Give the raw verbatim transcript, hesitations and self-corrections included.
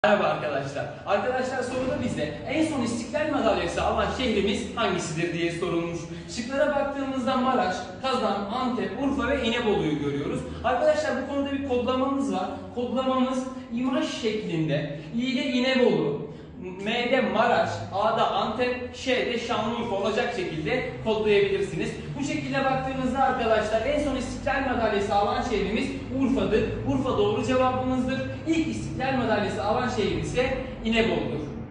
Merhaba arkadaşlar. Arkadaşlar soruda bize en son İstiklal Madalyası alan şehrimiz hangisidir diye sorulmuş. Şıklara baktığımızda Maraş, Kazan, Antep, Urfa ve İnebolu'yu görüyoruz. Arkadaşlar bu konuda bir kodlamamız var. Kodlamamız imaj şeklinde. İ'de İnebolu, M'de Maraş, A'da Antep, Ş'de Şanlıurfa olacak şekilde kodlayabilirsiniz. Bu şekilde baktığımızda arkadaşlar en son İstiklal Madalyası alan şehrimiz Urfa'dır. Urfa doğru cevabımızdır. İlk İstiklal Madalyası alan şehrimiz ise İnebolu'dur.